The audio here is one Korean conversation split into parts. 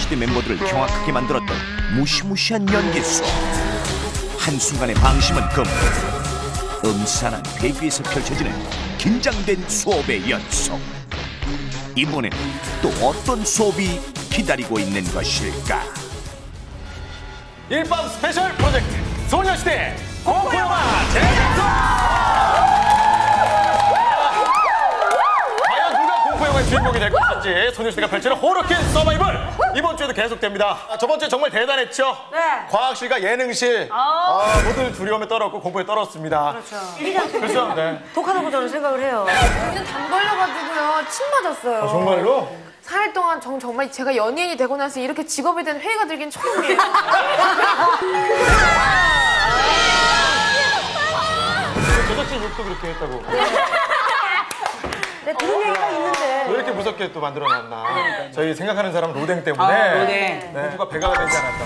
소녀시대 멤버들을 경악하게 만들었던 무시무시한 연기 수업. 한순간의 방심은 금물. 음산한 대기에서 펼쳐지는 긴장된 수업의 연속. 이번엔 또 어떤 수업이 기다리고 있는 것일까? 일밤 스페셜 프로젝트 소녀시대 공포영화 재생수! 과연 누가 공포영화의 주인공이 될 것인지 소녀시대가 펼치는 호러킨 서바이벌 이번 주에도 계속됩니다. 저번 주에 정말 대단했죠? 네. 과학실과 예능실 모두 두려움에 떨었고 공포에 떨었습니다. 그렇죠. 그렇죠? 네. 독하다고 저는 생각을 해요. 여기는 당 걸려가지고요. 침 맞았어요. 정말로? 4일 동안 정말 제가 연예인이 되고 나서 이렇게 직업에 대한 회의가 들긴 처음이에요. 제작진 욕도 그렇게 했다고. 네, 들은 얘기가 있는데. 왜 이렇게 무섭게 또 만들어놨나. 저희 생각하는 사람 로댕 때문에 로댕. 공부가 배가가 되지 않았다.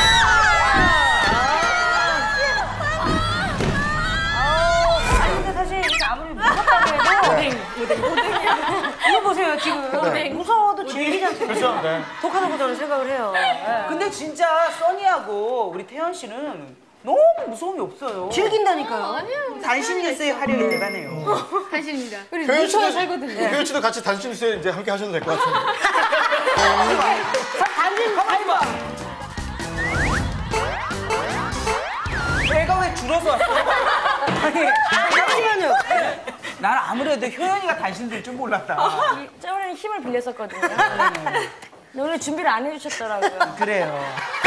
아니, 근데 사실 이게 아무리 무섭다고 해도. 이거 보세요, 지금. 무서워도 즐기지 않습니까? 그렇죠? 네. 독하다고 저는 생각을 해요. 네. 근데 진짜 써니하고 우리 태연 씨는 너무 무서움이 없어요. 즐긴다니까요. 단신 뉴스의 활약이 대단해요. 사실입니다. 우리 효연 미쳐가 씨도, 살거든요. 효연 씨도 같이 단신 뉴스에 이제 함께 하셔도 될 것 같습니다. 단진 가위바. 내가 왜 줄어서 왔어? 아니, 잠시만요. 난 아무래도 효연이가 단신 될 줄 몰랐다. 저번에 힘을 빌렸었거든요. 근데 오늘 준비를 안 해주셨더라고요. 그래요.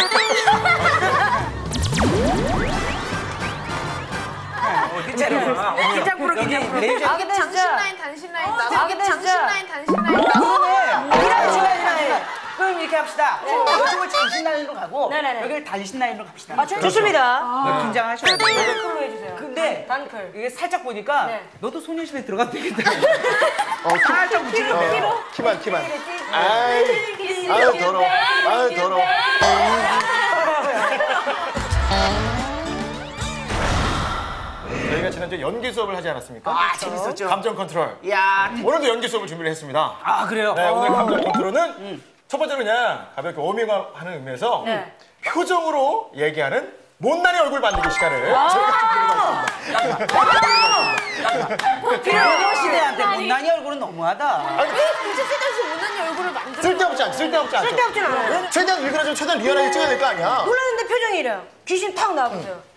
괜찮아. 긴장 풀어, 긴장 풀어. 아, 근데 진짜. 장신라인, 단신라인, 나도 아, 근데 진짜. 장신라인, 단신라인, 나도. 그러네. 이런 시간이네. 그럼 이렇게 합시다. 이쪽을 장신 라인으로 가고 네네네. 여기를 단신 라인으로 갑시다. 아, 좋습니다. 네, 긴장하셔야 돼요. 단클로 해주세요. 근데 단클. 이게 살짝 보니까 네. 너도 소녀시대 들어가도 되겠다. 살짝 묻히는데. 키만. 아유 더러워. 아유 더러워. 저희가 지난주에 연기 수업을 하지 않았습니까? 아, 재밌었죠. 감정 컨트롤. 야, 오늘도 연기 수업을 준비를 했습니다. 아 그래요? 네, 오늘 감정 컨트롤은 첫 번째로 그냥 가볍게 워밍업하는 의미에서 네. 표정으로 얘기하는 못난이 얼굴 만들기 시간을 저희가 좀 드리고 태연 시대한테 못난이 얼굴은 너무하다. 이제 쓸데없이 못난이 얼굴을 만들어. 쓸데없지 않죠. 쓸데없진 않아요. 최대한 일그러지면 최대한 리얼하게 찍어야 될 거 아니야. 놀랐는데 표정이 이래요. 귀신 탁 나와보세요.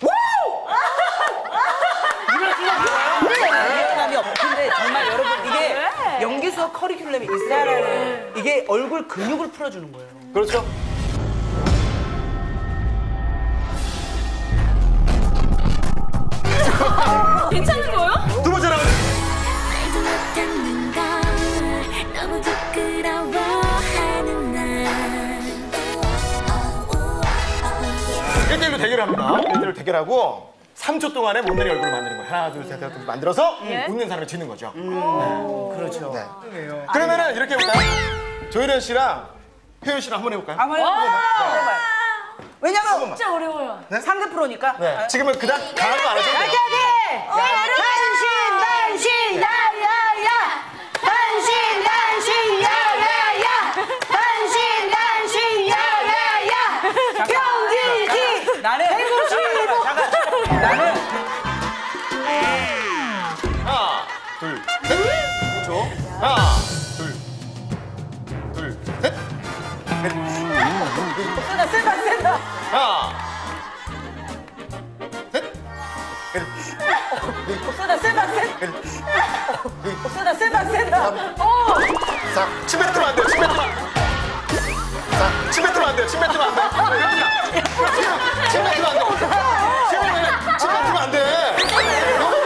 미안함이 없는데 정말 여러분 이게 연기 수업 커리큘럼이 있어요. 이게 얼굴 근육을 풀어주는 거예요. 그렇죠. 괜찮은 거예요? 두 번째 라운드. 말도 못하는 걸 너무 부끄러워하는 날 1대1로 대결을 합니다. 1대1로 대결하고 3초 동안에 못난이 얼굴을 만드는 거예요. 하나, 둘, 셋 해서 만들어서 웃는 사람이 지는 거죠. 그렇죠. 네. 그러면은 이렇게 해볼까요? 조혜련 씨랑 효연 씨랑 한번 해볼까요? 한번 해봐요. 왜냐면 진짜 어려워요. 상대 프로니까. 네. 지금은 그닥 강한 거 안 하셔도 돼요. 단신, 야야야. 단신, 야야야. 단신, 야야야. 경기기. 나는 잠깐. 나는 하나, 둘, 셋. 그렇죠. 하나, 둘, 셋. 센다. 하나, 셋. 센다. 자, 침 뱉으면 안 돼요. 침 뱉으면 안 돼요. 자, 침 뱉으면 안 돼요. 침 뱉으면 안 돼요. 침 뱉으면 안 돼요. 침 뱉으면 안 돼.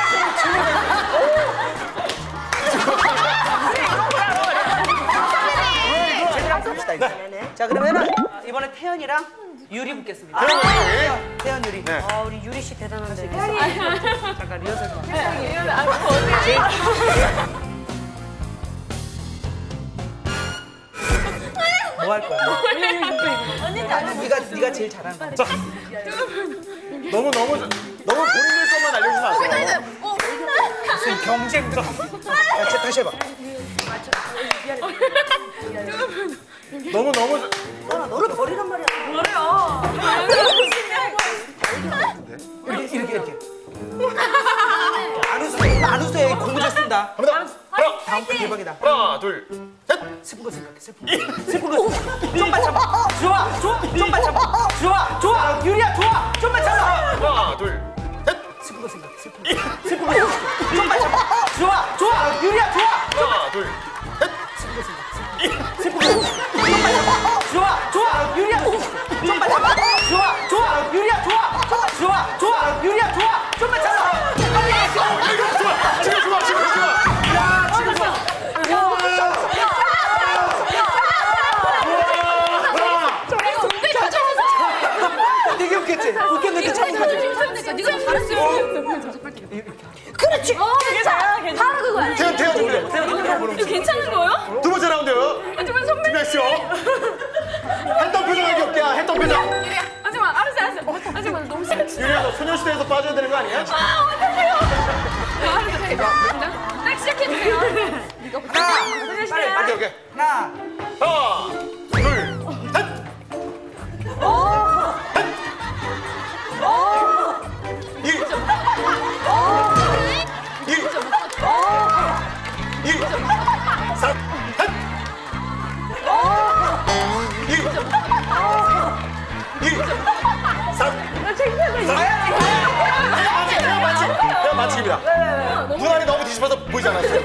자 그러면은 이번에 태연이랑 유리 붙겠습니다. 태연 유리. 네. 우리 유리 씨 대단한데. 잠깐 리허설 좀. 뭐 할 거야? 네가 제일 잘하는 거. 너무 본인의 것만 알려주지 마세요. 무슨 경쟁 드라마. 다시 해봐. 너무 너를 버리란 말이야. 이렇게. 안 웃어요. 공부 잘 쓴다. 갑니다. 하나, 다음 거 대박이다. 하나, 둘, 셋. 슬픈 거 생각해. 슬픈 거. 좀만 참아. 좋아. 좀만 참아. 좋아. 유리야 좋아. 좀만 참아. 하나, 둘, 셋. 슬픈 거 생각해. 슬픈 거. 좀만 참아. 좋아. 유리야 좋아. 하나, 둘, 셋. 슬픈 거. 좀만 참아. 좋아. 유리야. 좀만 참아. 좋아. 유리야 좋아. 유리야 좋아. 좀만 참아. 지금 좋아. 되게 웃겼지? 웃겼는데 참고하지. 네가 잘했어요. 그렇지. 괜찮아. 바로 그거야. 태연 준비해. 이거 괜찮은 거예요? 두 번째 라운드. 하지만 선배. 준비했어. 했던 표정하기 없게. 했던 표정. 하지만 알았어. 하지만 너무 싫지. 유리야, 너 소녀시대에서 빠져야 되는 거 아니야? 딱 시작해주세요. 빨리. 오케이. 하나. 하나, 둘, 셋. 맞추기입니다. 눈알이 너무 뒤집어서 보이지 않았어요.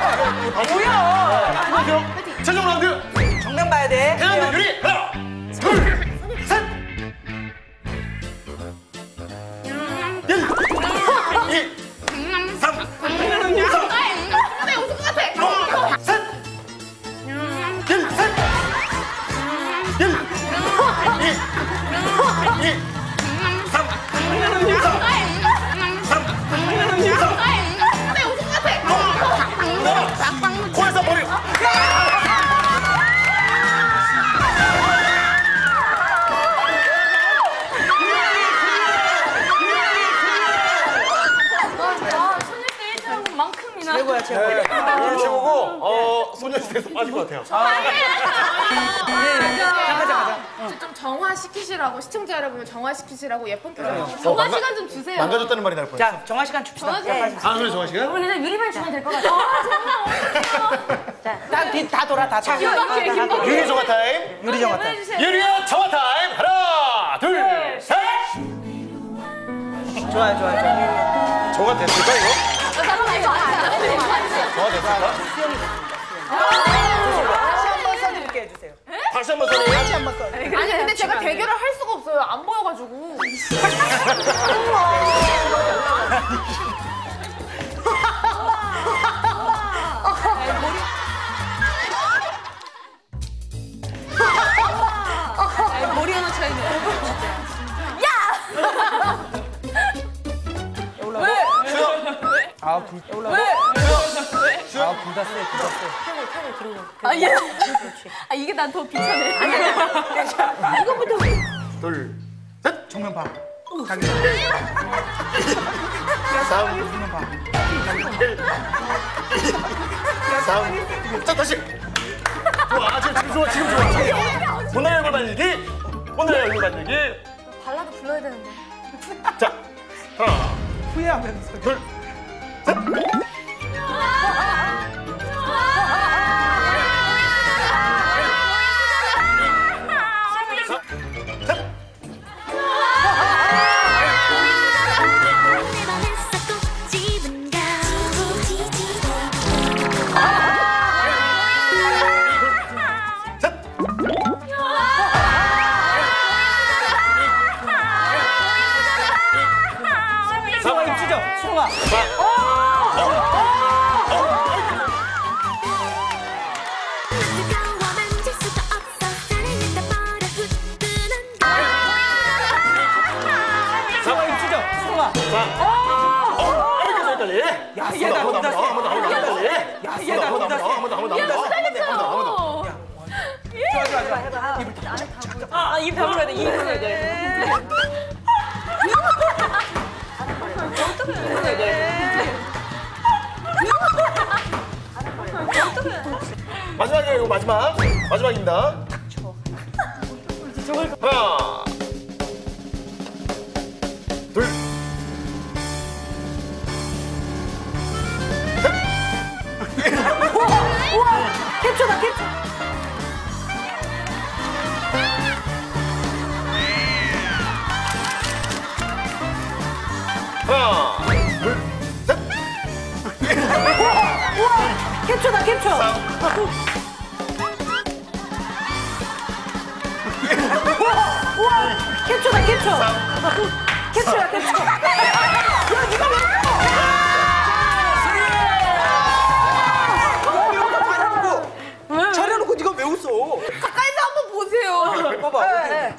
뭐야? 최종 라운드. 정면 봐야 돼. 태연대 유리. 하나, 둘, 셋. 1, 2, 3, 4, 5, 셋. 1, 셋. 1, 2, 3, 4, 코에서 머리. 최고야. 유리 최고고 소녀시대에서 빠질 것 같아요. 가자. 좀 정화시키시라고 시청자 여러분을 정화시키시라고 예쁜 표정. 정화 망가- 시간 좀 주세요. 망가졌다는 말이 날 뻔했어. 자, 정화 시간 줍시다. 정화 시간. 아, 그래 정화 씨가? 우리 그냥 유리만 주면 될 것 같아. 다 돌아. 유리 정화 타임. 유리 정화 타. 유리야 정화 타임. 하나, 둘, 셋. 좋아요. 정화 됐을까 이거? 정화 됐을까? 다시 한번 써드릴게 해주세요. 다시 한번 써요. 다시 한번 써. 아니 근데 제가 대결을 할 수가 없어요. 안 보여가지고. 머리 하나 차이네. 아, 불 다 세. 아 예. 아 이게 난 더 비싸네. 둘, 셋. 정면 봐. 3, 정면 봐. 1, 3. 자 다시. 좋아, 지금 좋아. 오늘의 얼굴 만들기. 오늘의 얼굴 만들기. 발라드 불러야 되는데. 자, 하나, 후회하면서. 둘, 내 맘에서 꼭 집은 가 수영아 입지죠? 수영아. 뜨거워 만질 수가 없어 사랑했다 버려 후끈한 수영아 입지죠? 수영아. 이렇게 헷갈리. 야, 얘나 혼자 세. 얘나 혼자 세. 아이 배불러야 돼. 이 배불러야 돼. 마지막이에요, 이거 마지막입니다. 하나, 둘, 우와, 캡처다, 캡처. 하나, 둘, 셋. 우와, 캡처다, 캡처. 우와, 캡처다, 캡처. 캡처야, 캡처. 잘해놓고 네가 왜 웃어? 가까이서 한번 보세요. 봐봐. 네.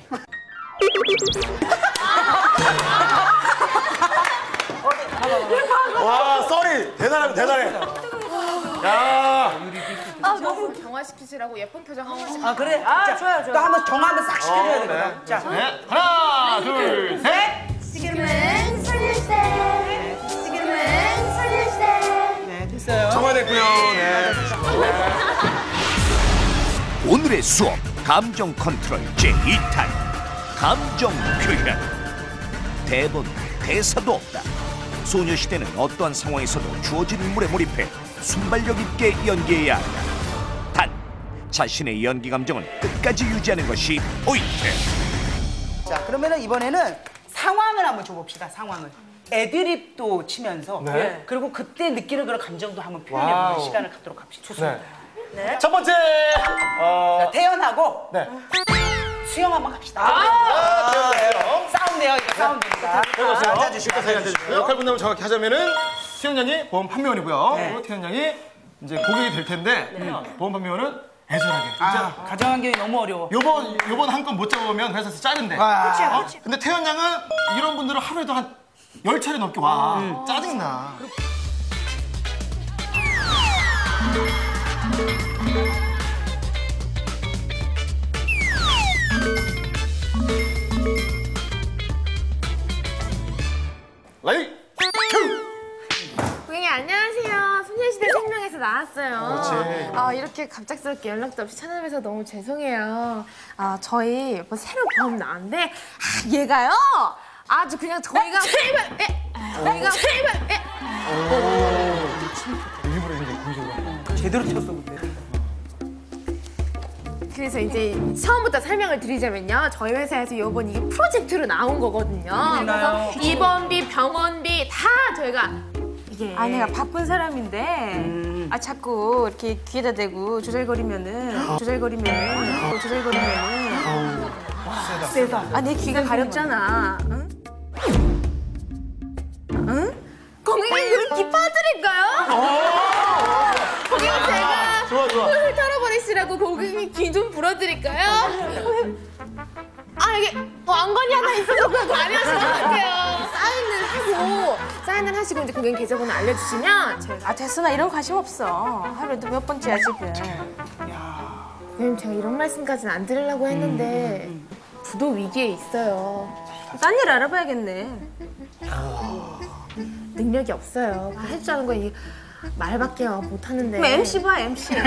와, 쏘리 대단해. 야, 너무 경화시키시라고 예쁜 표정 한 번씩. 아 그래? 아, 자, 좋아요, 좋아요. 또 한번 정화 한번 싹 시켜줘야 되거든. 자, 네. 하나, 둘, 셋. 지금은 소녀시대 지금은 소녀시대 네 됐어요. 정화됐고요. 네. 오늘의 수업 감정 컨트롤 제2탄 감정 표현. 대본 대사도 없다. 소녀시대는 어떠한 상황에서도 주어진 인물에 몰입해 순발력 있게 연기해야 한다. 단 자신의 연기 감정을 끝까지 유지하는 것이 포인트. 자 그러면은 이번에는 상황을 한번 줘봅시다. 상황을. 애드립도 치면서 네. 그리고 그때 느끼는 그런 감정도 한번 표현해보는 와우. 시간을 갖도록 합시다. 네. 첫 번째. 자, 태연하고 네. 수영 한번 갑시다. 태연이요. 싸운대요. 이거 싸운대니까. 해보세요. 앉아주시고. 앉아주시고요. 역할 분담을 정확히 하자면은 수현 양이 보험 판매원이고요. 네. 그리고 태연 양이 이제 고객이 될 텐데 보험 판매원은 애절하게. 진짜 가정환경이 너무 어려워. 요번 한 건 못 잡으면 회사에서 자른대. 그렇지. 근데 태연 양은 이런 분들은 하루에도 한 10차례 넘게 와. 짜증나. 라이 큐! 고객님 안녕하세요. 소녀시대 생명에서 나왔어요. 그렇지. 이렇게 갑작스럽게 연락도 없이 찾아뵈서 너무 죄송해요. 저희 뭐 새로 보험 나왔는데 얘가요. 아주 그냥 저희가 저희가 제대로 쳤어 그때. 그래서 이제 처음부터 설명을 드리자면요. 저희 회사에서 이번 이게 프로젝트로 나온 거거든요. 그러나요? 그래서 입원비, 병원비 다 저희가 이게 아, 내가 바쁜 사람인데, 자꾸 이렇게 귀에다 대고 조절거리면은. 세다. 아, 내 귀가 가렵잖아. 응? 고객님 그럼 기뻐드릴까요? 고객님 제가 좋아. 훌훌 털어버리시라고 고객님 귀 좀 불어드릴까요? 이게 왕건이 하나 있어서 그거 관여하신 것 같아요. 사인을 하시고 이제 고객님 계좌번호 알려주시면 제가 됐어. 나 이런 거 관심 없어. 하루에도 몇 번째야, 지금. 고객님 제가 이런 말씀까지는 안 드리려고 했는데 부도 위기에 있어요. 딴 일 알아봐야겠네. 능력이 없어요. 할 줄 아는 건 이 말밖에 못 하는데. 그럼 MC 봐, MC.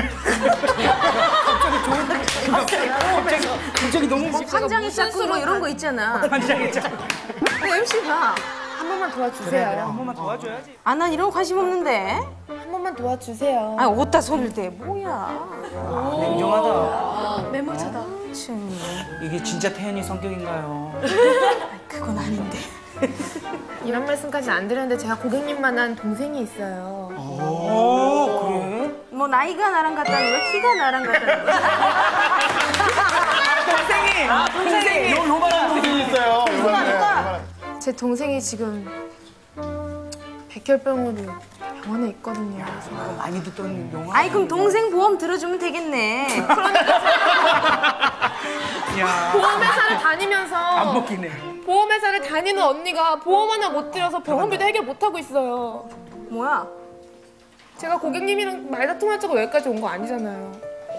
갑자기 너무 막 환장이 짝고 뭐 이런 거 있잖아. 환장했잖아. MC 봐. 한 번만 도와주세요. 한 번만 도와줘야지. 난 이런 거 관심 없는데. 한 번만 도와주세요. 어디다 손을 대. 뭐야. 냉정하다. 매몰차다. 참, 이게 진짜 태연이 성격인가요? 그건 아닌데. 이런 말씀까지는 안 드렸는데 제가 고객님만한 동생이 있어요. 그래? 뭐 나이가 나랑 같다는 거야? 키가 나랑 같다는 거야? 동생이. 요만한 분이 있어요. 요만한. 제 동생이 지금 백혈병으로 병원에 있거든요. 그래서 많이 듣던 영화. 아이, 그럼 동생 보험 들어주면 되겠네. 야. 보험회사를 다니면서 안 먹기네. 보험회사를 다니는 언니가 보험 하나 못 들여서 병원비도 해결 못 하고 있어요. 뭐야? 제가 고객님이랑 말다툼할 적가 여기까지 온 거 아니잖아요.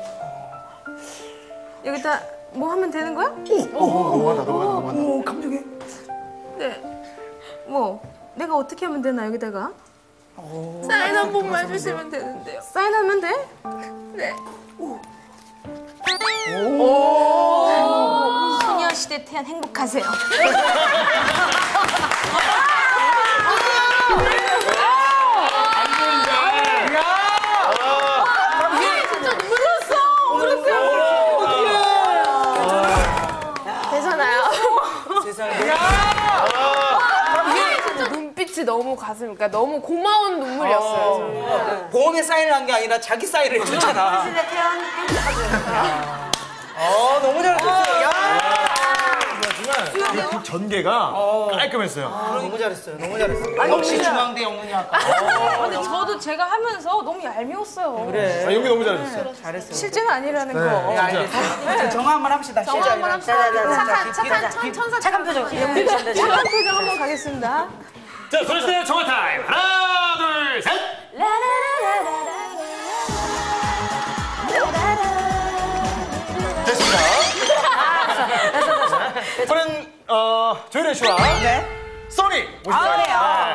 여기다 뭐 하면 되는 거야? 너무하다. 오 감정해. 네. 뭐? 내가 어떻게 하면 되나, 여기다가? 사인 한 번만 해주시면 되는데요. 사인하면 돼? 네. 소녀. 시대에 태어난 행복하세요. 되잖아요. 세상에. 눈빛이 너무 가슴, 그러니까 너무 고마운 눈물이었어요. 저는. 보험에 사인을 한 게 아니라 자기 사인을 해줬잖아. 시대 태어난 행복하세요. 너무 잘했어요. 야. 그 전개가 깔끔했어요. 너무 잘했어요. 너무 잘했어요. 역시 중앙대 영문이야. 근데 저도 제가 하면서 너무 얄미웠어요. 그래. 연기 너무 잘했어요. 잘했어요. 실제는 아니라는 거. 네, 알겠어요. 정화 한번 합시다. 정화 한번 합시다. 착한 천사 착한 표정. 착한 표정 한번 가겠습니다. 자, 소녀시대 정화 타임. 하나, 둘, 셋. 됐습니다. 저는 조혜련 씨와 써니 모십니다.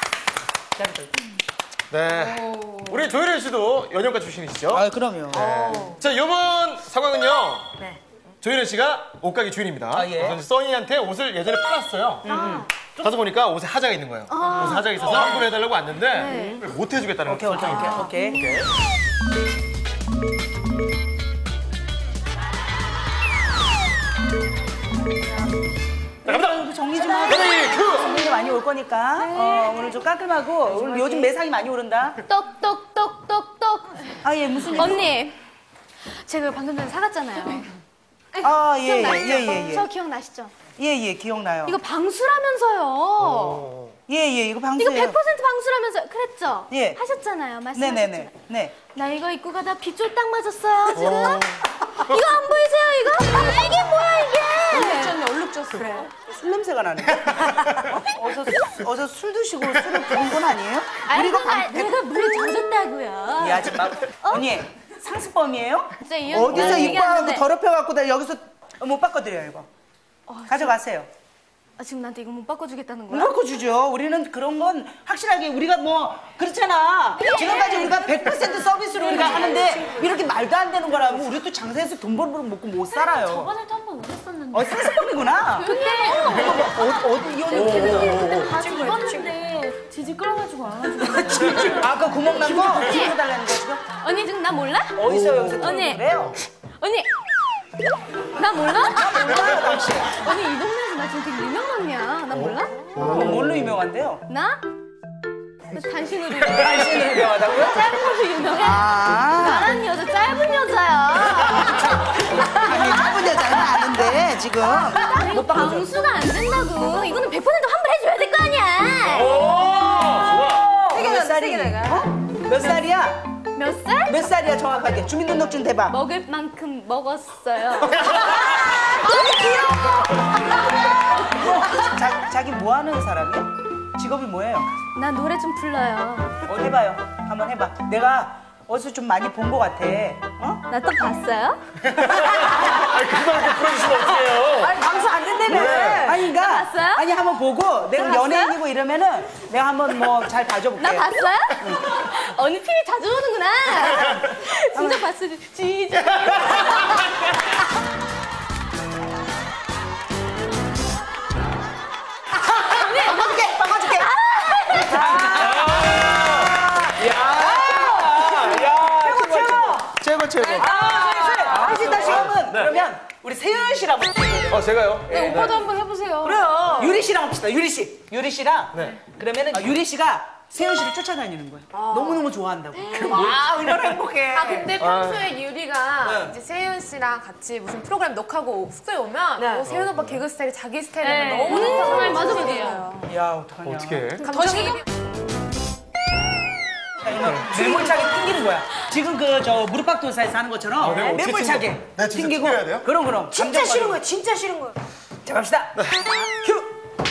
네. 우리 조혜련 씨도 연영가 출신이시죠? 아, 그럼요. 자, 이번 상황은요. 조혜련 씨가 옷가게 주인입니다. 아, 예. 그래서 써니한테 옷을 예전에 팔았어요. 가서 보니까 옷에 하자가 있는 거예요. 옷에 하자가 있어서 환불해달라고 왔는데 못 해주겠다는 오케이. 갑니다. 정리 좀 하고. 손님이 많이 올 거니까 오늘 좀 깔끔하고 오늘 요즘 매상이 많이 오른다. 똑똑똑똑똑. 아, 예, 무슨 일? 언니, 제가 이거 방금 전에 사갔잖아요. 아, 예. 저 기억나시죠? 예, 기억나요. 이거 방수라면서요. 예, 이거 이거 방수예요. 100% 방수라면서 그랬죠? 예. 하셨잖아요. 말씀하셨잖아요. 네. 나 이거 입고 가다 빗줄 딱 맞았어요, 지금. 이거 안 보이세요, 이거? 이게 뭐야, 이게? 얼룩졌어. 그래. 술 냄새가 나네. 어서 술 드시고 술을 부은 건 아니에요? 내가 물에 젖었다고요. 야, 지금 막 언니 상습범이에요? 진짜 이 어디서 언니 입고하고 더럽혀갖고 나 여기서 못 바꿔드려요 이거. 가져가세요. 지금 나한테 이거 못 바꿔주겠다는 못 거야? 바꿔주죠. 우리는 그런 건 확실하게 우리가 뭐 그렇잖아. 지금까지 우리가 100% 서비스로 우리가 하는데 이렇게 말도 안 되는 거라면 우리 또 장사해서 돈 벌면 먹고 못 살아요. 저번에도 한 번 오셨었는데. 상습범이구나. 그때 어디 이 언니 다 죽었는데 지지 끌어가지고 와가지고. 아까 구멍 난 거 찍어달라는 거 지금? 언니 지금 나 몰라? 어디서 여기서 언니. 그래요? 언니 나 몰라? 언니 이 동네에서 나 지금 되게 유명한이야. 나 몰라? 뭘로 유명한데요? 나? 당신으로 당신으로 유명하다고요? 짧은 걸로 유명해. 나란 여자 짧은 여자야. 아니 짧은 여자는 아는데 지금 이거 방수가 안 된다고. 이거는 100% 환불해줘야 될 거 아니야. 몇 살이? 몇 살이야? 몇 살? 몇 살이야 정확하게? 주민등록증 대봐. 먹을 만큼 먹었어요. 자기 뭐 하는 사람이야? 직업이 뭐예요? 나 노래 좀 불러요. 어디 해봐요. 한번 해봐. 내가 어디서 좀 많이 본 것 같아. 어? 나 또 봤어요? 아니 방송 안 된다며. 아니 그러니까 봤어요? 아니 한번 보고 내가 봤어요? 연예인이고 이러면은 내가 한번 뭐 잘 봐줘볼게. 나 봤어요? 언니 TV 자주 오는구나. 진짜 봤어. 진짜. 바꿔줄게. 최고. 다시 한번 그러면 우리 세윤 씨랑 제가요? 네, 오빠도 한번 해보세요. 유리 씨랑 합시다. 유리 씨랑 그러면은 유리 씨가 세윤 씨를 쫓아다니는 거예요. 너무너무 좋아한다고. 와 얼마나 행복해. 근데 평소에 유리가 이제 세윤 씨랑 같이 무슨 프로그램 녹화하고 숙소에 오면 세윤 오빠 개그 스타일이 자기 스타일이면 너무 좋다고 맞아, 맞아요. 야 어떡하냐. 어떻게? 감정이 매몰차게 튕기는 거야. 지금 그 저 무릎팍도사에서 하는 것처럼 내가 어떻게 매몰차게 나 진짜 튕기고. 튕겨야 돼요? 그럼. 진짜 싫은 거야. 진짜 싫은 거야. 자 갑시다. 큐.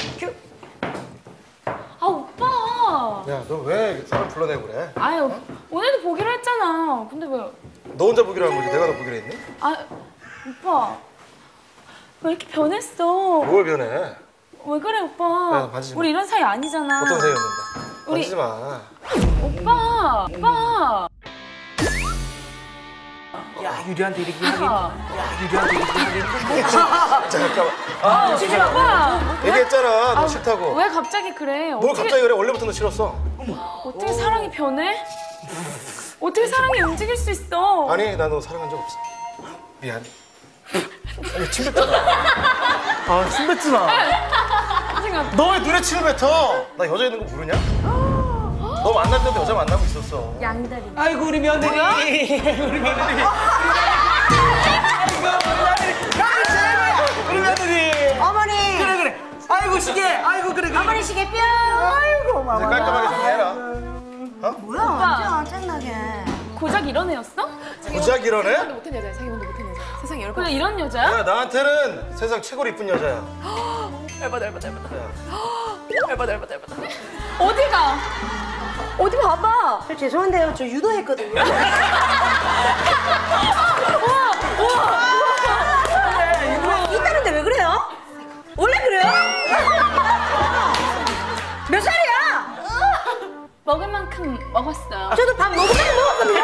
아 오빠. 야, 너 왜 사람 불러내고 그래? 아유 오늘도 보기로 했잖아. 근데 왜? 너 혼자 보기로 한 거지? 내가 너 보기로 했니? 아 오빠 왜 이렇게 변했어? 뭘 변해? 왜 그래 오빠? 야, 만지지 마. 우리 이런 사이 아니잖아. 어떤 사이였는데? 우리- 만지지 마. 오빠. 야, 유리한테 이렇게 하긴. 야, 유리한테 이렇게 하긴. 잠깐만. 오빠. 얘기했잖아, 너 싫다고. 왜 갑자기 그래? 뭘 갑자기 그래? 원래부터 너 싫었어. 어떻게 사랑이 변해? 어떻게 사랑이 움직일 수 있어? 아니, 나 너 사랑한 적 없어. 미안. 아니, 침 뱉잖아. 아, 침 뱉지마. 너 왜 눈에 침을 뱉어? 나 여자 있는 거 모르냐? 너 만날 때도 여자 만나고 있었어. 양다리. 아이고, 우리 며느리. 우리 며느리. 우리 며느리. 어머니. 그래. 아이고, 시계. 아이고, 그래. 어머니 시계 뿅. 아이고 이제 깔끔하게 좀 해라. 뭐야? 짱나게. 고작 이런 애였어? 고작 이러네? 못한 여자야. 자기만도 못한 여자. 세상에 여러 그냥 이런 여자야? 야, 나한테는 세상 최고로 이쁜 여자야. 얇아. 어디가? 어디 봐봐. 죄송한데요, 저 유도했거든요. 있다는데 왜 그래요? 원래 그래요? 몇 살이야? 먹을 만큼 먹었어요. 저도 밥 먹을 만큼 먹었거든요.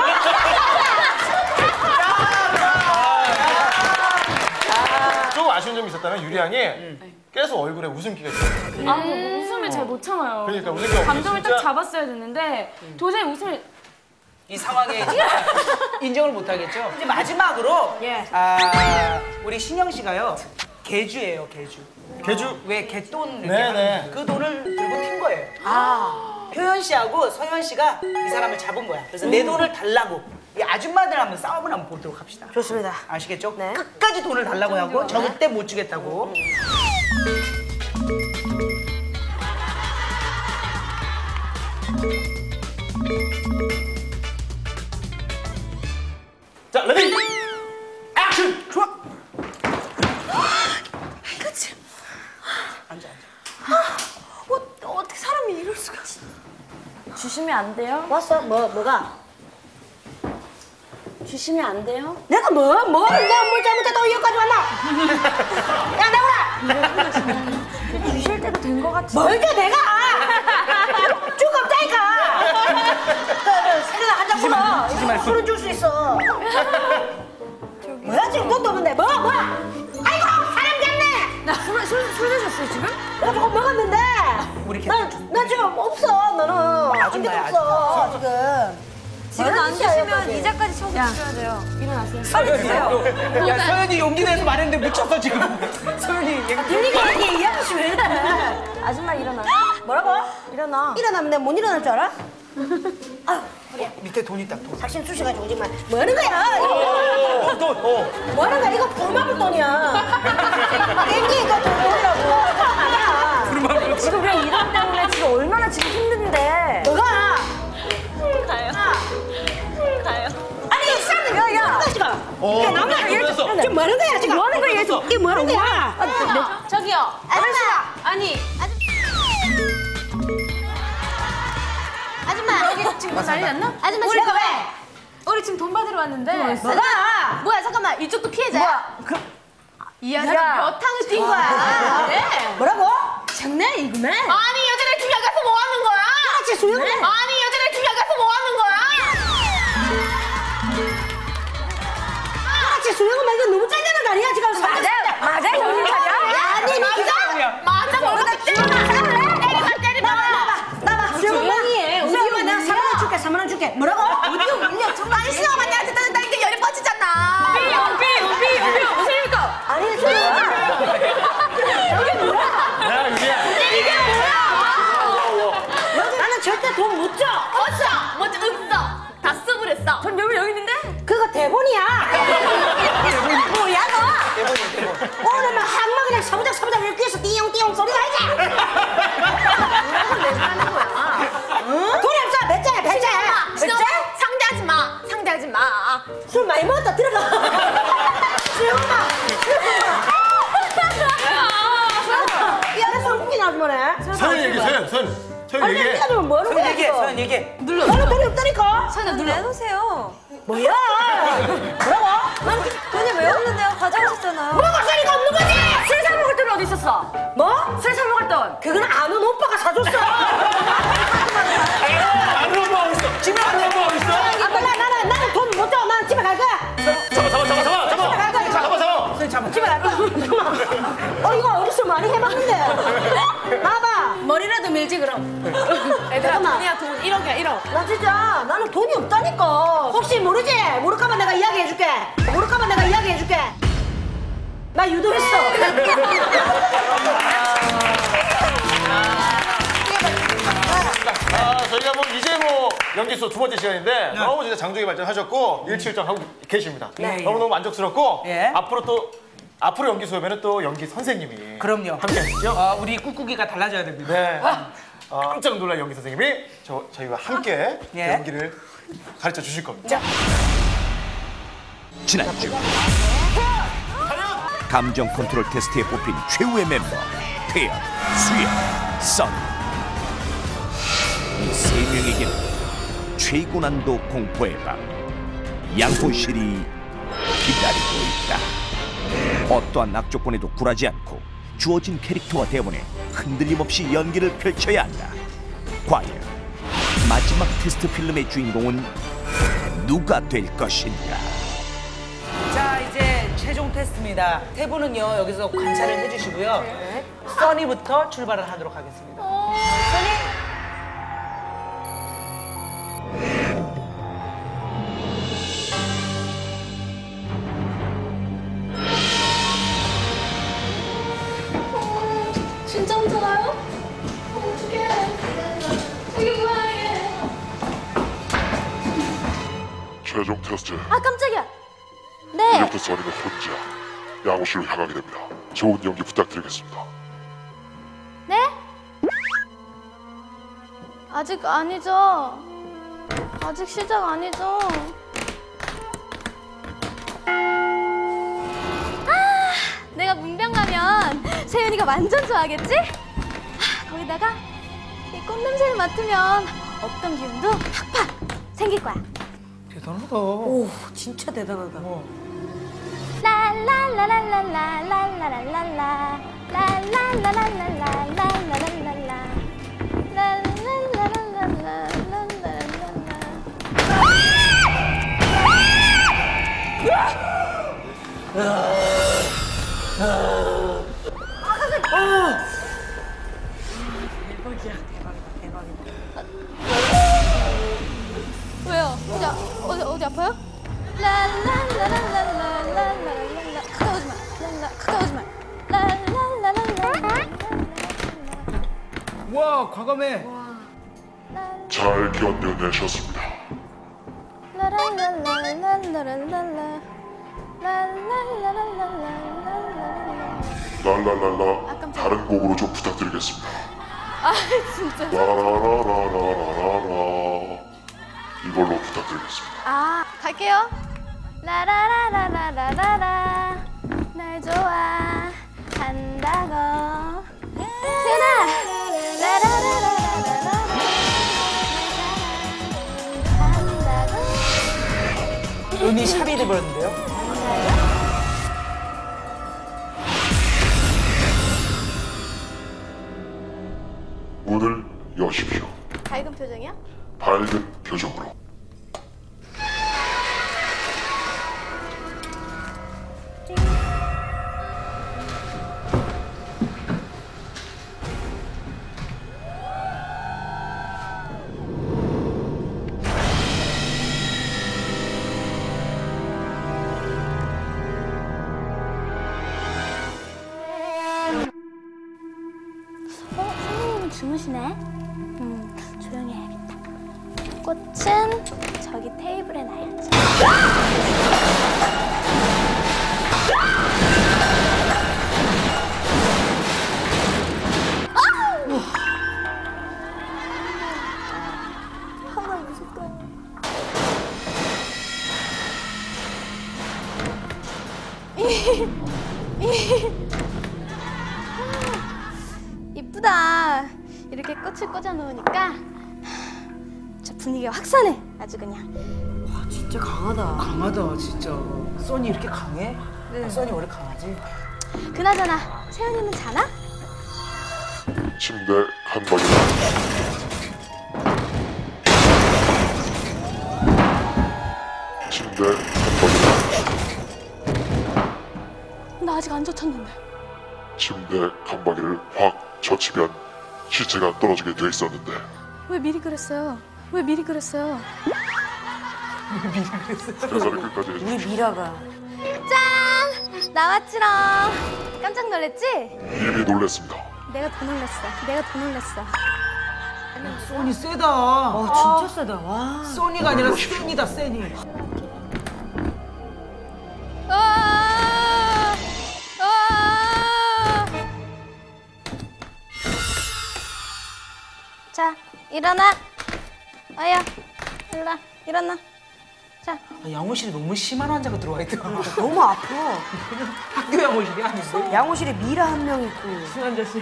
좀 아쉬운 점이 있었다면 유리 양이 계속 얼굴에 웃음기가 있어. 웃음을 잘 못 참아요. 그러니까 웃음기 없이 감정을 진짜- 딱 잡았어야 되는데 도저히 웃음을 이 상황에 인정을 못 하겠죠? 이제 마지막으로 예. 우리 신영 씨가요. 개주예요, 개주. 개주? 왜 개돈 이렇게 네네. 하는 그 돈을 들고 튄 거예요. 효연 씨하고 서현 씨가 이 사람을 잡은 거야. 그래서 내 돈을 달라고. 이 아줌마들 한번 싸움을 한번 보도록 합시다. 좋습니다. 아시겠죠? 네. 끝까지 돈을 달라고 하고 절대 못 주겠다고. 자, 레디! 액션! 좋아! 앉아. 어떻게 사람이 이럴 수가? 주시면 안 돼요? 왔어? 뭐가? 주시면 안 돼요? 내가 내가 뭘 잘못했다고 여기까지 왔나? 야, 나오라! 주실 때도 된 것 같아. 뭘 줘, 내가! 줄 거 없다니까! 세련아, 한잔 불어. 술은 줄 수 있어. 뭐야, 지금 돈도 없는데. 뭐야? 아이고, 사람 잡네! 술 드셨어요 지금? 내가 조금 먹었는데. 우리 나 지금 없어, 너는. 한개도 아줌마야, 없어, 지금. 지금 안 주시면 이자까지 쳐주셔야 돼요. 일어나세요. 빨리 주세요. 야, 서현이 용기 내서 말했는데 묻혔어, 지금. 서현이 얘기. 들리게 얘기해, 이 아저씨 왜 이래? 아줌마 일어나. 뭐라고? 일어나. 일어나면 내가 못 일어날 줄 알아? 밑에 돈 있다, 돈. 사실 쑤셔가지고 정말 뭐 하는 거야? 돈! 뭐 하는 거야? 이거 불마블 돈이야. 땡기니까 돈 벌라고. 아니야. 지금 왜 이런 때문에 지금 얼마나 지금 힘든데. 너가. 가요. 아니, 사람들, 야. 야, 남자 지금 뭐 하는 거야, 지금? 뭐 하는 거야, 얘? 이게 뭐 하는 거야? 저기요. 아줌마. 아니. 아줌마. 여기 지금 난리 났나? 아줌마, 우리 제가 왜? 우리 지금 돈 받으러 왔는데. 뭐가? 뭐야 잠깐만 이쪽도 피해자야. 이 여자 야. 몇 탕을 뛴 거야. 그래. 뭐라고? 장난 이구만. 아니 여자들 집에 가서 뭐 하는 거야? 같이 수영. 아니 여자들 집에 가서 뭐 하는 거야? 같이 수영은 말고 너무 짜증나는 거 아니야, 지금? 맞아, 정신 차려. 아니, 맞아 모르다 때리마. 나봐. 조용히 해. 수영아, 내가 4만 원 줄게, 4만 원 줄게. 뭐라고? 오디오 울려. 정말 수영아 내한테 나 이게 열이 뻗치잖아. 삐 무슨입니까? 아니, 수영아. 야, 유리야! 나는 절대 돈 못 줘. 없어. 뭐지 없어. 다 쓰부렸어. 전 여기 있는데. 그거 대본이야. 뭐야, 너? 오늘 막 한마 그냥 사부작 이렇게 해서 띠용띠용 소리가 하지. 돈이 없어. 몇 자야, 몇 자야? 몇 자? 상대하지 마. 술 많이 먹었다, 들어가. 수영아. 야, 내 성공이 나지 뭐네. 서현 얘기, 서현 아니, 얘기해. 내가 좀 뭐하는 거야, 이거? 서현 얘기해. 나는 돈이 없다니까. 선아 내놓으세요. 뭐야? 뭐라고? 난 돈이 왜 없는데요? 가져오셨잖아요. 뭐가 소리가 없는 거지? 술 사 먹을 돈 어디 있었어? 뭐? 술 사 먹을 돈. 그건 아는 오빠가 사줬어. 안 넘어가고 있어! 집에 안 넘어가고 있어! 나는 돈 못 줘. 난 집에 갈 거야. 얘들아 돈이야 돈 1억이야 1억. 나 진짜 나는 돈이 없다니까. 혹시 모르지? 모를까봐 내가 이야기해줄게. 나 유도했어. 저희가 이제 연기수 두 번째 시간인데 너무 진짜 장족의 발전하셨고 일취일장하고 계십니다. 너무너무 만족스럽고 앞으로 연기수 오면 또 연기 선생님이 그럼요. 함께 하시죠. 우리 꾹꾹이가 달라져야 됩니다. 네. 깜짝 놀랄 연기 선생님이 저희와 함께 예. 연기를 가르쳐 주실 겁니다. 지난주 감정 컨트롤 테스트에 뽑힌 최후의 멤버 태연, 수연, 썬. 이 세 명에게는 최고난도 공포의 밤 양보실이 기다리고 있다. 어떠한 악조건에도 굴하지 않고 주어진 캐릭터와 대본에 흔들림 없이 연기를 펼쳐야 한다. 과연 마지막 테스트 필름의 주인공은 누가 될 것인가? 자, 이제 최종 테스트입니다. 태부는요, 여기서 관찰을 해주시고요. 써니부터 출발을 하도록 하겠습니다. 진짜 혼자가요? 어떡해. 이게 뭐야 이게. 최종 테스트. 아 깜짝이야. 네. 이제부터 써니는 혼자 양호실로 향하게 됩니다. 좋은 연기 부탁드리겠습니다. 네? 아직 아니죠. 아직 시작 아니죠. 아, 내가 문병 가면 세윤이가 완전 좋아하겠지? 아, 거기다가 이 꽃냄새를 맡으면 없던 기운도 팍팍 생길 거야. 대단하다. 오, 진짜 대단하다. 라라라라라라라라라라 라라라라라라라라라라 왜요? 어디 아파요? 라라라라라라라라라 가까우지 마. 가까우지 마. 라라라라라라라라 와, 과감해. 잘 견뎌내셨습니다. 라라라라라라라라라 라라라라라라라라 랄랄랄라 깜짝이야. 다른 곡으로 좀 부탁드리겠습니다. 아 진짜. 라라라라라라라 이걸로 부탁드리겠습니다. 아 갈게요. 라라라라라라라 날 좋아한다고 세나 라라라라라라라 한다고 음이 샵이 돼버렸는데요? 문을 여십시오. 밝은 표정이야? 밝은 표정으로. 선생님은 주무시네? 조용히 해야겠다. 꽃은 저기 테이블에 놔야지. 나 무섭다. 이쁘다. 이렇게 꽃을 꽂아 놓으니까 저 분위기가 확산해. 아주 그냥. 진짜 강하다. 강하다, 진짜. 써니 이렇게 강해? 네. 써니 원래 강하지? 그나저나 세연이는 자나? 침대 칸막이다. 침대 칸막이다. 나 아직 안 젖혔는데. 침대 칸막이를 확 젖히면 시체가 떨어지게 돼 있었는데 왜 미리 그랬어요? 왜 미리 그랬어요? 대사를 끝까지 해주십시오. 우리 미라가. 짠! 나왔지롱. 깜짝 놀랬지? 이미 놀랐습니다. 내가 더 놀랬어. 내가 더 놀랬어. 소니 세다. 와 진짜 세다. 와. 소니가 아니라 세니다, 세니. 아! 아! 자, 일어나. 아야, 일어나, 일어나. 자, 아, 양호실에 너무 심한 환자가 들어와 있더라. 너무 아파. 학교 양호실이 아닌데. 양호실에 미라 한 명 있고. 환자실.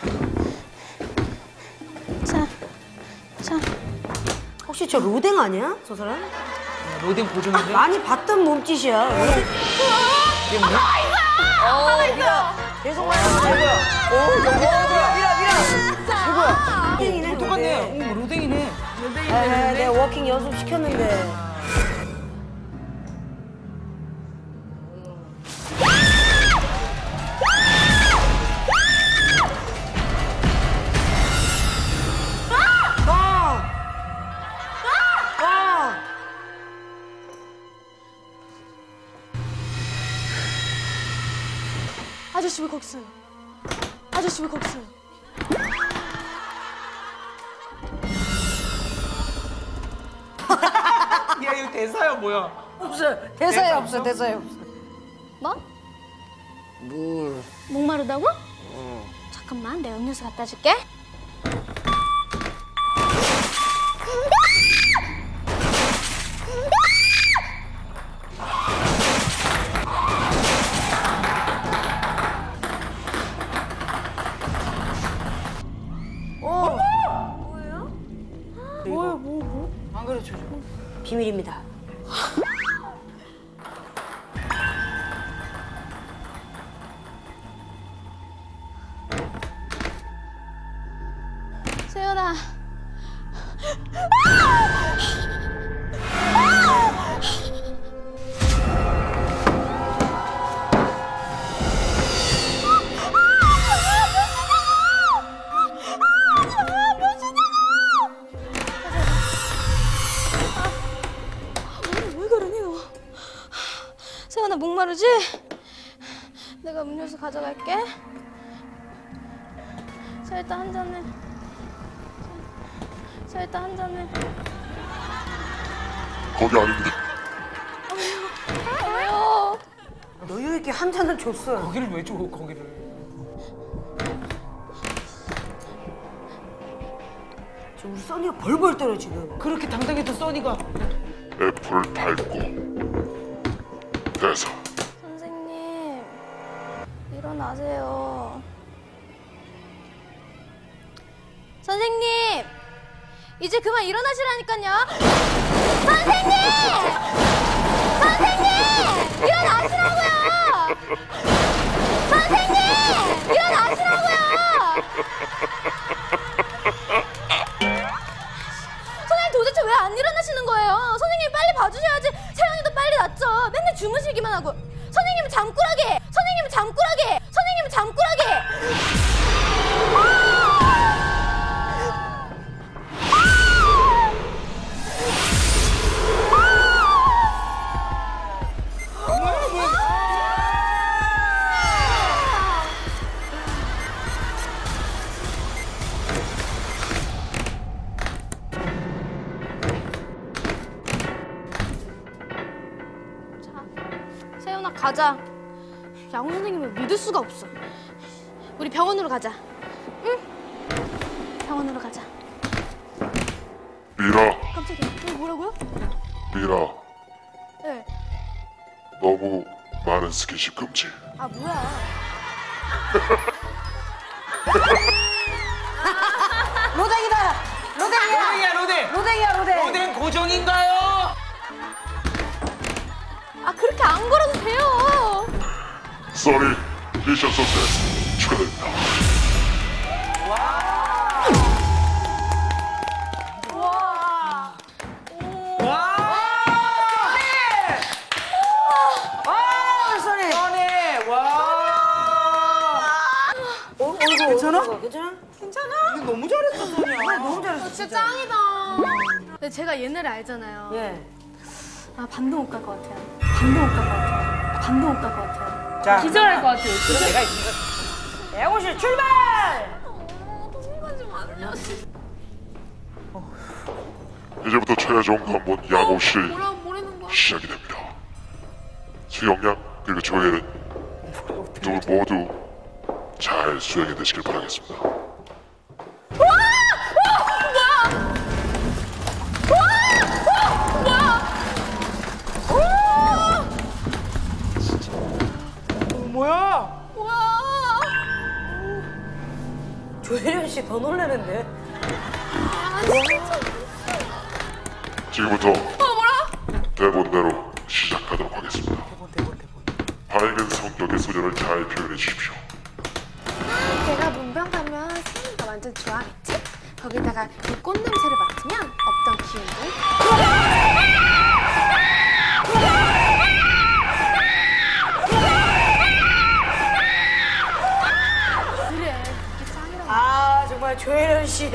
자, 자. 혹시 저 로댕 아니야? 저 사람? 로댕 고정인데? 많이 봤던 몸짓이야. 이게 뭐야? 미라. 계속 말하는 미라. 로댕이네. 똑같네. 로댕이네. 내가 워킹 연습 시켰는데. 아저씨 왜 거기 있어요? 아저씨 왜 거기 있어요? 야, 이거 대사야, 뭐야? 없어요. 대사에 없어. 대사에 없어. 뭐? 목마르다고? 잠깐만, 내가 음료수 갖다 줄게. 안 그래, 줘. 비밀입니다. 세연아. 왜 그러니 너? 세연아 목마르지? 내가 음료수 가져갈게. 자 일단 한 잔해. 자 일단 한 잔해. 거기 아닙니다. 왜요? 여유 있게 한 잔을 줬어요. 거기를 왜 줘, 거기를. 지금 우리 써니가 벌벌 떨어 지금. 그렇게 당당했던 써니가. 애플을 밟고 대사. 선생님 일어나세요. 선생님 이제 그만 일어나시라니까요. 선생님! 선생님! 일어나시라고요! 선생님! 일어나시라고요! 선생님 도대체 왜 안 일어나시는 거예요? 선생님 빨리 봐주셔야지. 세연이도 빨리 낫죠. 맨날 주무시기만 하고. 선생님은 잠꾸라기! 선생님은 잠꾸라기! 선생님은 잠꾸라기! 세연아 가자. 양호 선생님을 믿을 수가 없어. 우리 병원으로 가자. 응? 병원으로 가자. 미라, 깜짝이야. 뭐라고요? 미라, 네. 너무 많은 스킨십 금지. 아 뭐야? 로댕이다. 로댕이야. 로댕이야, 로댕. 로댕이야 로댕. 로댕 고정인가요? 아 그렇게 안 걸어도 돼요. 써니 미션 석세스 축하드립니다. 써니. 써니, 와. 괜찮아? 괜찮아? 이거 너무 진짜 짱이다. 근데 제가 얘네를 알잖아요. 예. 아, 반도 못 갈 것 같아요. 반도 못 갈 것 같아요. 반도 못 갈 것 같아요. 자, 기절할 것 같아요. 내가 있으니까. 야구실 출발! 이제부터 최종 관문 양호실 시작이 됩니다. 수영양 그리고 조엘은 두 분 모두 잘 수행해 되시길 바라겠습니다. 뭐야? 조혜련 씨 더 놀라는데? 지금부터 대본대로 시작하도록 하겠습니다. 밝은 성격의 소녀를 잘 표현해 주십시오. 내가 문병 가면 세연이가 완전 좋아하겠지? 거기다가 이 꽃 냄새를 맡으면 없던 기운도 아, 정말 조혜련 씨.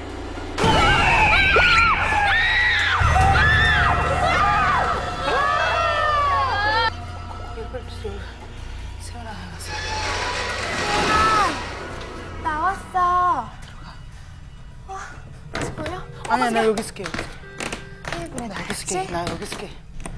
나왔어. 보여? 아니야, 나 여기 있을게. 테이블에 나 여기 있을게. 나 여기 있을게.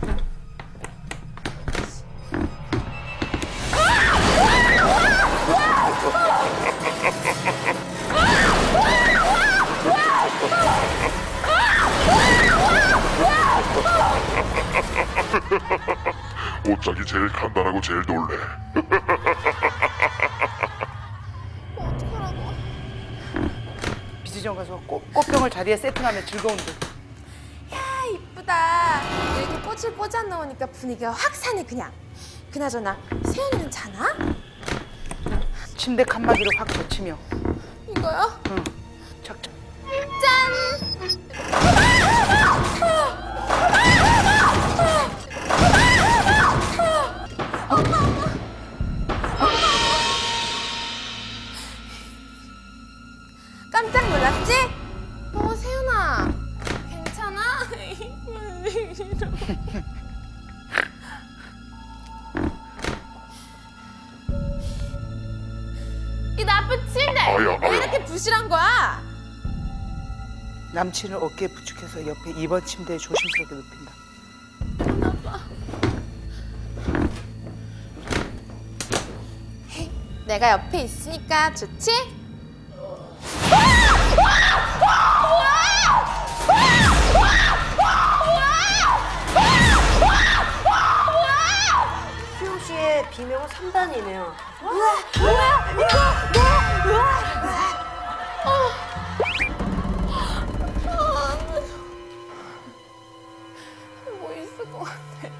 옷장이 제일 간단하고 제일 놀래. 비지정 가서 꽃병을 자리에 세팅하면 즐거운데. 아, 이쁘다. 이렇게 꽃을 꽂아 놓으니까 분위기가 확 사네 그냥. 그나저나 세연이는 자나? 침대 칸막이를 확 젖히며. 이거요? 응. 착착. 깜짝 놀랐지? 세연아. 괜찮아? 이 나쁜 침대! 아야, 왜 아야. 이렇게 부실한 거야? 남친을 어깨에 부축해서 옆에 2번 침대에 조심스럽게 눕힌다. 내가 옆에 있으니까 좋지? 수영 씨의 비명은 3단이네요. 뭐 있을 것 같아.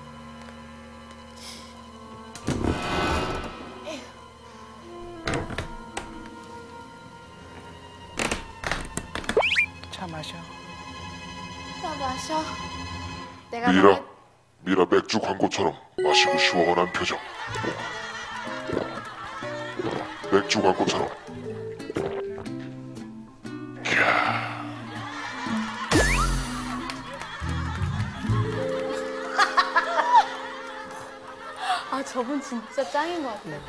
차 마셔. 자, 마셔. 내가 미라 맥주 광고처럼 마시고 시원한 표정. 맥주 광고처럼. 아, 저분 진짜 짱인 것 같아요.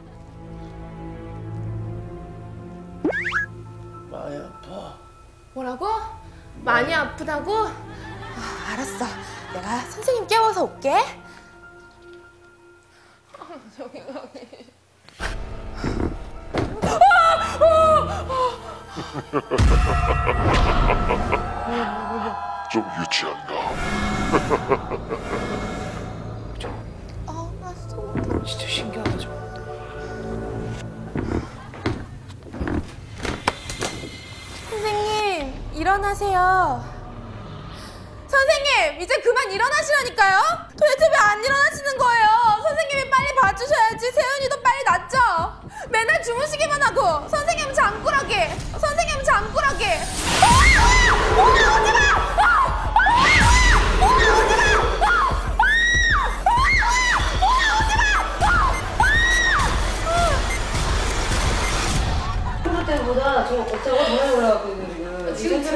뭐라고? 많이 아프다고? 알았어. 내가 선생님 깨워서 올게. 좀 유치한가? 나 속. 진짜 신기하다 저거. 선생님, 일어나세요. 선생님, 이제 그만 일어나시라니까요? 도대체 왜 안 일어나시는 거예요? 선생님이 빨리 봐주셔야지 세연이도 빨리 낫죠? 맨날 주무시기만 하고 선생님은 잠꾸러기! 선생님은 잠꾸러기! 오지마! 프로 때보다 지금 옥타가 더 많이 올라가고 있는 지금.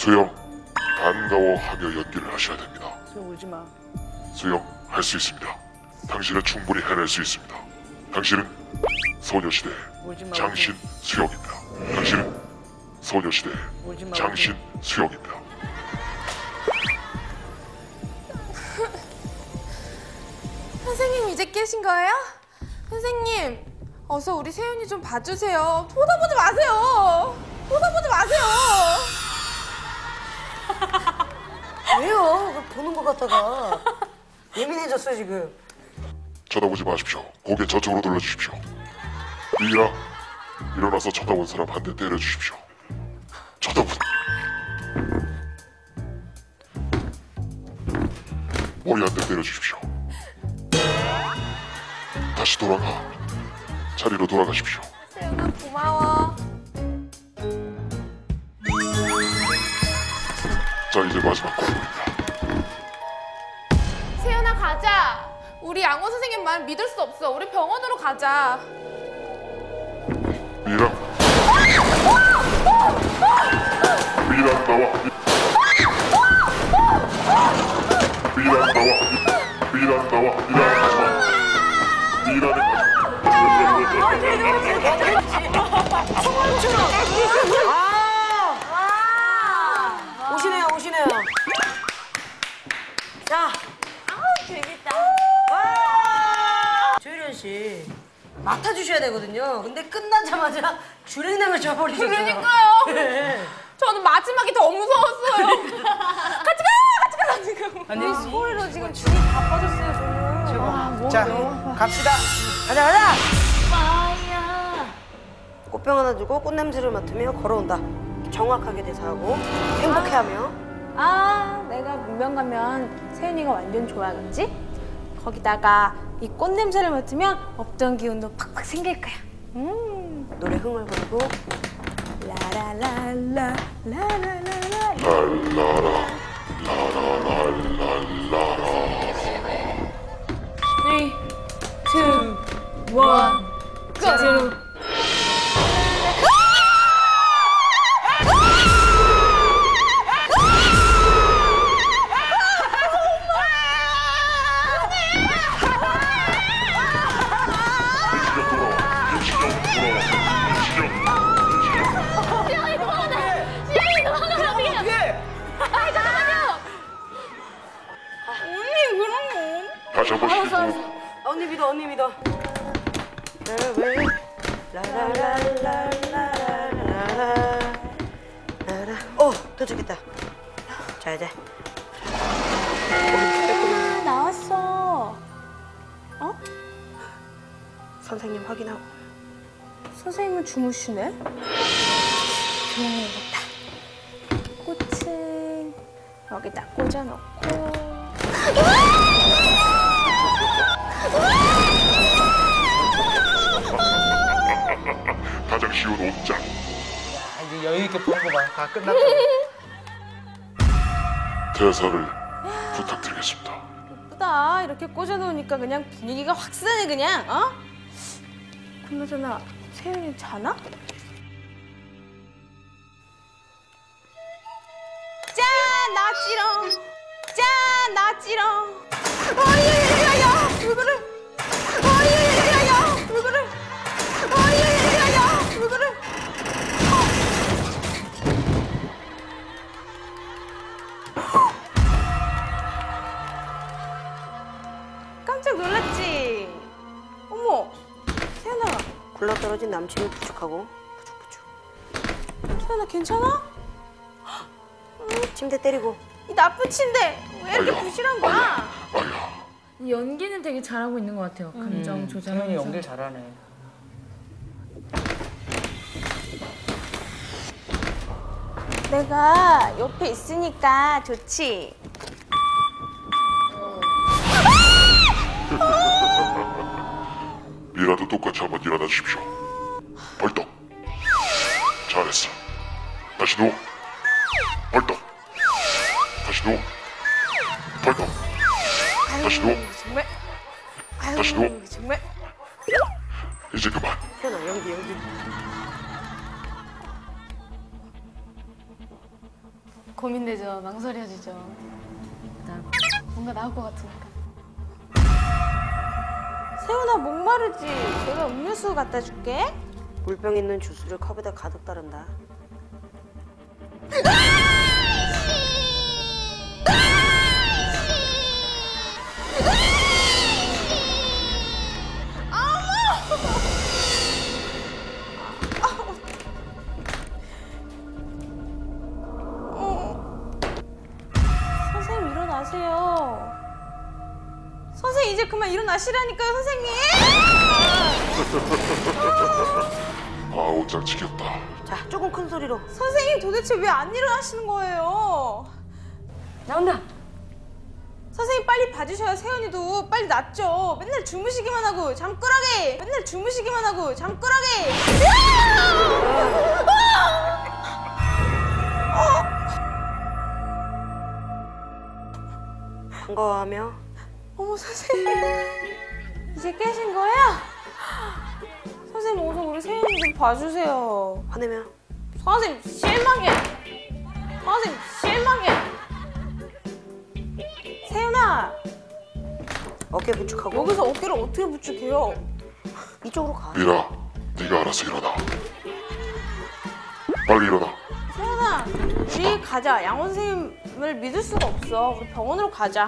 수영, 반가워하며 연기를 하셔야 됩니다. 수영 울지 마. 수영, 할 수 있습니다. 당신은 충분히 해낼 수 있습니다. 당신은 소녀시대의 울지 마. 장신 수영입니다. 당신은 소녀시대의 울지 마. 장신 수영입니다. 선생님 이제 깨신 거예요? 선생님 어서 우리 세윤이 좀 봐주세요. 쳐다보지 마세요. 쳐다보지 마세요. 왜요? 그걸 보는 것 같다가 예민해졌어요 지금. 쳐다보지 마십시오. 고개 저쪽으로 돌려주십시오. 미라, 일어나서 쳐다본 사람 한 대 때려주십시오. 쳐다본 머리 한 대 때려주십시오. 다시 돌아가. 자리로 돌아가십시오. 세윤아 고마워. 자, 이제 마지막 곡입니다. 세윤아 가자. 우리 양호 선생님 말 믿을 수 없어. 우리 병원으로 가자. 미라. 미라 나와. 미라 나와. 미라 나와. 미라 가지마. 미라는 오시네요, 오시네요. 자, 재밌다. 조혜련 씨 맡아주셔야 되거든요. 근데 끝나자마자 주랭랑을 쳐버리셨어요. 그러니까요. 네. 저는 마지막이 더 무서웠어요. 같이 가 지금. 아니, 소리로 지금 줄이 다 빠졌어요 저는. 자, 갑시다. 가자, 가자. 마야. 꽃병 하나 들고 꽃냄새를 맡으며 걸어온다. 정확하게 대사하고 행복해하며. 아, 내가 문명 가면 세윤이가 완전 좋아하겠지? 거기다가 이 꽃 냄새를 맡으면 없던 기운도 팍팍 생길 거야. 노래 흥을 걸고 라라라라 라라라라. 랄라라 라라랄랄라라. 3, 2, 1, go! 다시 한번 시도. 언니 믿어, 언니 믿어. 도착했다. 자, 이제 나왔어. 어? 선생님 확인하고. 선생님은 주무시네? 좋은 것 같다. 꽃은 여기다 꽂아놓고. 가장 쉬운 옷장. 아, 이제 여유 있게 보는 거 봐. 다 끝났다. 대사를 부탁드리겠습니다. 예쁘다. 이렇게 꽂아놓으니까 그냥 분위기가 확 쓰네 그냥. 어? 그나저나 세윤이 자나? 짠! 나왔지롱. 짠! 나왔지롱. 어이야야야야! 왜 그래? 어이야야야야! 왜 그래? 어이야야야야! 왜 그래? 깜짝 놀랐지? 어머! 세연아! 굴러떨어진 남친을 부축하고 부축부축. 세연아 괜찮아? 침대 때리고. 이 나쁜 침대 왜 이렇게 아야, 부실한 거야? 아야. 연기는 되게 잘하고 있는 것 같아요. 감정 세연이 조절하면서. 연기를 잘하네. 내가 옆에 있으니까 좋지? 미라도 똑같이 한번 일어나 주십시오. 벌떡. 잘했어. 다시 누워. 벌떡. 다시 누워. 벌떡. 다시 누워. 정말 다시 누워. 정말 이제 그만. 태연아, 연기. 고민되죠. 망설여지죠. 뭔가 나올 것 같으니까. 세훈아 목마르지? 내가 음료수 갖다 줄게. 물병 있는 주스를 컵에다 가득 따른다. 선생님 일어나세요. 선생님 이제 그만 일어나시라니까요, 선생님. 아, 옷장 지겹다. 자, 조금 큰 소리로. 선생님 도대체 왜 안 일어나시는 거예요? 나온다. 선생님 빨리 봐주셔야 세연이도 빨리 낫죠. 맨날 주무시기만 하고 잠꾸러기. 맨날 주무시기만 하고 잠꾸러기. 반가워하며. 어머 선생님 이제 깨신 거야? 선생님 어서 우리 세연이 좀 봐주세요. 화내며. 선생님 실망해. 선생님 실망해. 세연아 어깨 부축하고. 여기서 어깨를 어떻게 부축해요? 이쪽으로 가. 미라, 네가 알아서 일어나. 빨리 일어나. 세연아 우리 가자. 양원 선생님을 믿을 수가 없어. 우리 병원으로 가자.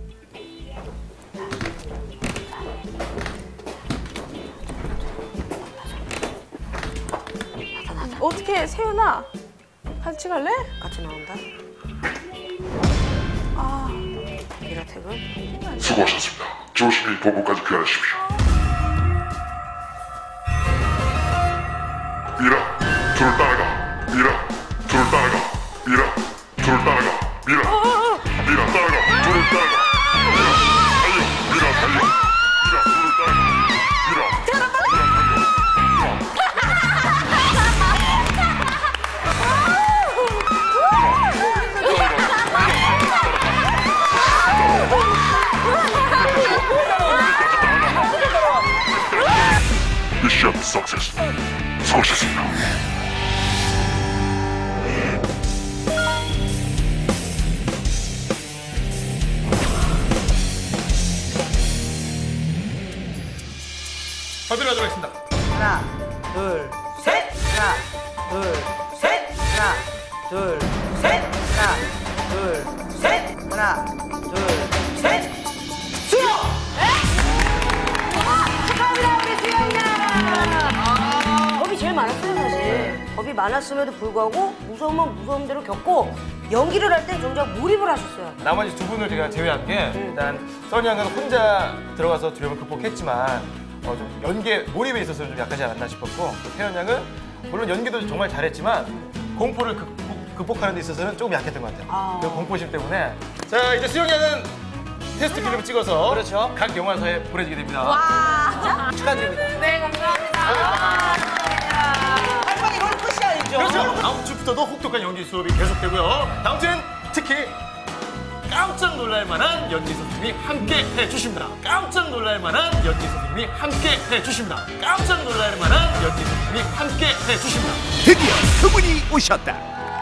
어떻게 세연아 같이 갈래? 같이 나온다. 아 미라 퇴근. 수고하셨습니다. 조심히 본부까지 귀환하십시오. 미라, 둘을 따라가. 미라, 둘을 따라가. 미라, 둘을 따라가. 미라, 미라 따라가. 둘을 따라가. 미라, 달려. 미라, 달려. 미라, 둘을 따라가. 미라, 미라, 달려. 미션 석세스. 수고하셨습니다. 발표를 하도록 하겠습니다. 하나, 둘, 셋. 하나, 둘, 셋. 하나, 둘, 셋. 하나, 둘, 셋. 하나, 둘, 셋. 수요! 축하합니다, 우리 수영이야. 겁이 제일 많았어요, 사실. 겁이 많았음에도 불구하고 무서우면 무서운 대로 겪고 연기를 할 때 정작 몰입을 하셨어요. 나머지 두 분을 제가 제외한 게 일단 써니 양은 혼자 들어가서 두려움을 극복했지만 좀 연기에 몰입에 있어서 좀 약하지 않았나 싶었고 태연 양은 물론 연기도 정말 잘했지만 공포를 극복하는 데 있어서는 조금 약했던 것 같아요. 그 공포심 때문에. 자 이제 수영 양은 테스트 필름을 찍어서 그렇죠. 각 영화사에 보내지게 됩니다. 와 축하드립니다. 네, 감사합니다. 하지만 이건 끝이 아니죠. 그렇죠. 다음 주부터도 혹독한 연기 수업이 계속되고요. 다음 주엔 특히 깜짝 놀랄 만한 연기 선생님이 함께 해주십니다. 깜짝 놀랄 만한 연기 선생님이 함께 해주십니다. 깜짝 놀랄 만한 연기 선생님이 함께 해주십니다. 드디어 그분이 오셨다.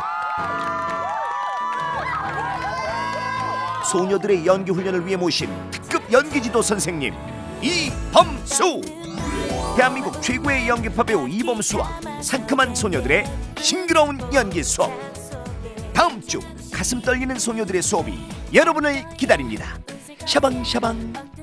소녀들의 연기 훈련을 위해 모신 특급 연기지도 선생님 이범수. 대한민국 최고의 연기파 배우 이범수와 상큼한 소녀들의 싱그러운 연기 수업. 다음 주 가슴 떨리는 소녀들의 수업이 여러분을 기다립니다. 샤방샤방.